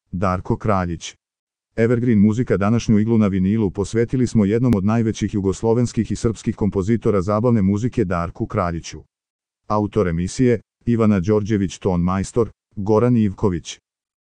Darko Kraljić. Evergreen muzika. Današnju iglu na vinilu posvetili smo jednom od najvećih jugoslovenskih i srpskih kompozitora zabavne muzike, Darku Kraljiću. Autor emisije: Ivana Đorđević, ton majstor Goran Ivković.